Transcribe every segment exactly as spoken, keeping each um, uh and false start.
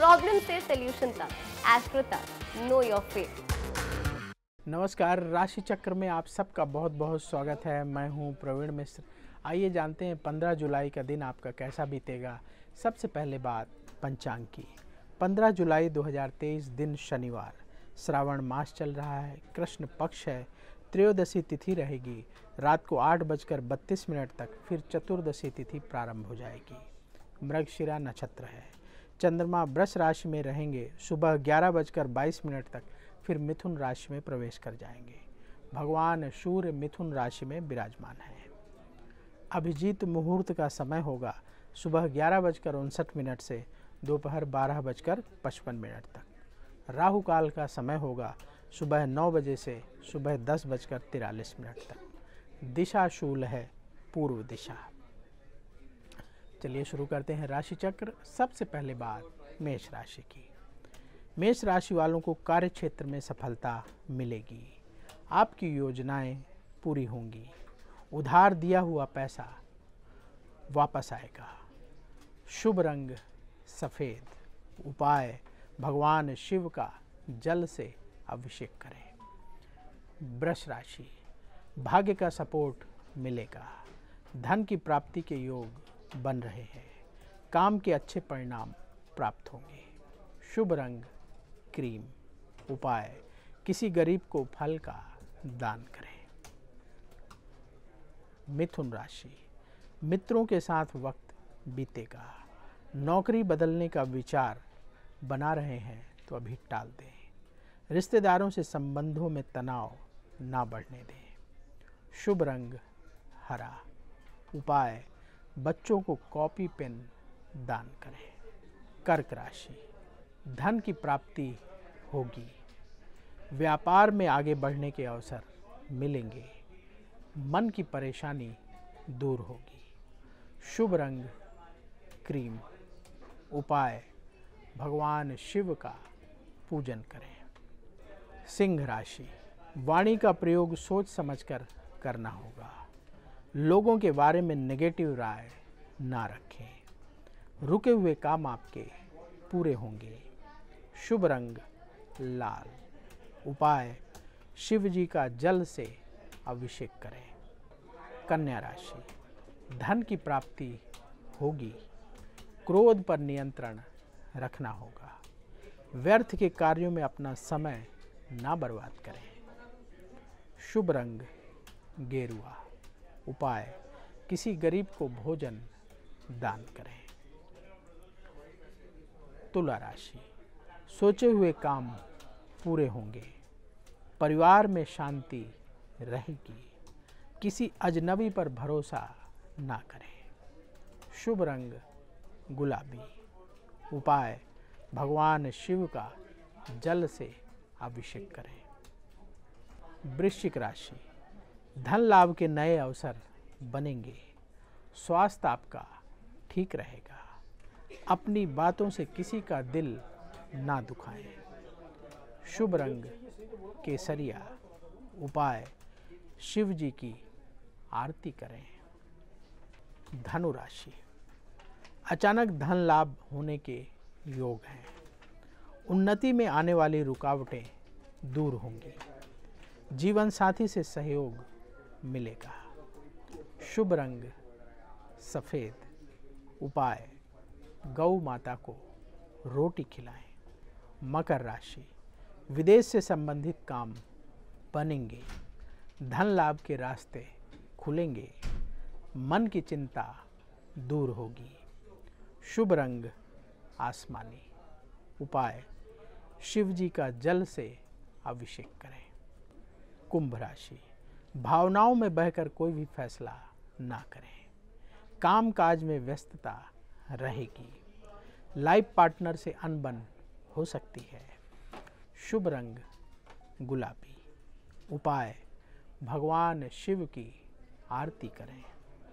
Problem से solution तक, astro तक, नो योर फेट। नमस्कार, राशि चक्र में आप सबका बहुत बहुत स्वागत है। मैं हूं प्रवीण मिश्र। आइए जानते हैं पंद्रह जुलाई का दिन आपका कैसा बीतेगा। सबसे पहले बात पंचांग की। पंद्रह जुलाई दो हज़ार तेईस दिन शनिवार, श्रावण मास चल रहा है, कृष्ण पक्ष है, त्रयोदशी तिथि रहेगी। रात को आठ बजकर बत्तीस मिनट तक फिर चतुर्दशी तिथि प्रारंभ हो जाएगी। मृगशिरा नक्षत्र है। चंद्रमा वृष राशि में रहेंगे। सुबह ग्यारह बजकर बाईस मिनट तक फिर मिथुन राशि में प्रवेश कर जाएंगे। भगवान सूर्य मिथुन राशि में विराजमान है। अभिजीत मुहूर्त का समय होगा सुबह ग्यारह बजकर उनसठ मिनट से दोपहर बारह बजकर पचपन मिनट तक। राहु काल का समय होगा सुबह नौ बजे से सुबह दस बजकर तिरालीस मिनट तक। दिशा शूल है पूर्व दिशा। चलिए शुरू करते हैं राशि चक्र। सबसे पहले बात मेष राशि की। मेष राशि वालों को कार्य क्षेत्र में सफलता मिलेगी। आपकी योजनाएं पूरी होंगी। उधार दिया हुआ पैसा वापस आएगा। शुभ रंग सफ़ेद। उपाय भगवान शिव का जल से अभिषेक करें। वृष राशि, भाग्य का सपोर्ट मिलेगा। धन की प्राप्ति के योग बन रहे हैं। काम के अच्छे परिणाम प्राप्त होंगे। शुभ रंग क्रीम। उपाय किसी गरीब को फल का दान करें। मिथुन राशि, मित्रों के साथ वक्त बीतेगा। नौकरी बदलने का विचार बना रहे हैं तो अभी टाल दें। रिश्तेदारों से संबंधों में तनाव ना बढ़ने दें। शुभ रंग हरा। उपाय बच्चों को कॉपी पेन दान करें। कर्क राशि, धन की प्राप्ति होगी। व्यापार में आगे बढ़ने के अवसर मिलेंगे। मन की परेशानी दूर होगी। शुभ रंग क्रीम। उपाय भगवान शिव का पूजन करें। सिंह राशि, वाणी का प्रयोग सोच समझकर करना होगा। लोगों के बारे में नेगेटिव राय ना रखें। रुके हुए काम आपके पूरे होंगे। शुभ रंग लाल। उपाय शिव जी का जल से अभिषेक करें। कन्या राशि, धन की प्राप्ति होगी। क्रोध पर नियंत्रण रखना होगा। व्यर्थ के कार्यों में अपना समय ना बर्बाद करें। शुभ रंग गेरुआ। उपाय किसी गरीब को भोजन दान करें। तुला राशि, सोचे हुए काम पूरे होंगे। परिवार में शांति रहेगी। किसी अजनबी पर भरोसा ना करें। शुभ रंग गुलाबी। उपाय भगवान शिव का जल से अभिषेक करें। वृश्चिक राशि, धन लाभ के नए अवसर बनेंगे। स्वास्थ्य आपका ठीक रहेगा। अपनी बातों से किसी का दिल ना दुखाएं। शुभ रंग केसरिया। उपाय शिव जी की आरती करें। धनु राशि, अचानक धन लाभ होने के योग हैं। उन्नति में आने वाली रुकावटें दूर होंगी। जीवन साथी से सहयोग मिलेगा। शुभ रंग सफ़ेद। उपाय गौ माता को रोटी खिलाएं। मकर राशि, विदेश से संबंधित काम बनेंगे। धन लाभ के रास्ते खुलेंगे। मन की चिंता दूर होगी। शुभ रंग आसमानी। उपाय शिव जी का जल से अभिषेक करें। कुंभ राशि, भावनाओं में बहकर कोई भी फैसला ना करें। काम काज में व्यस्तता रहेगी। लाइफ पार्टनर से अनबन हो सकती है। शुभ रंग गुलाबी। उपाय भगवान शिव की आरती करें।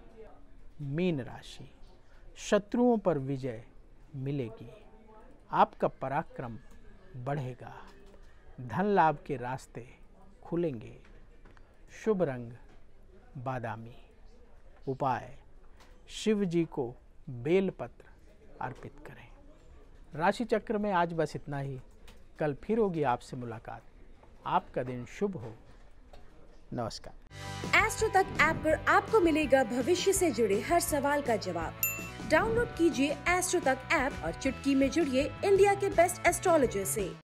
मीन राशि, शत्रुओं पर विजय मिलेगी। आपका पराक्रम बढ़ेगा। धन लाभ के रास्ते खुलेंगे। शुभ रंग बादामी। उपाय शिव जी को बेलपत्र अर्पित करें। राशि चक्र में आज बस इतना ही। कल फिर होगी आपसे मुलाकात। आपका दिन शुभ हो। नमस्कार। एस्ट्रो तक ऐप पर आपको मिलेगा भविष्य से जुड़े हर सवाल का जवाब। डाउनलोड कीजिए एस्ट्रो तक ऐप और चुटकी में जुड़िए इंडिया के बेस्ट एस्ट्रोलॉजर से।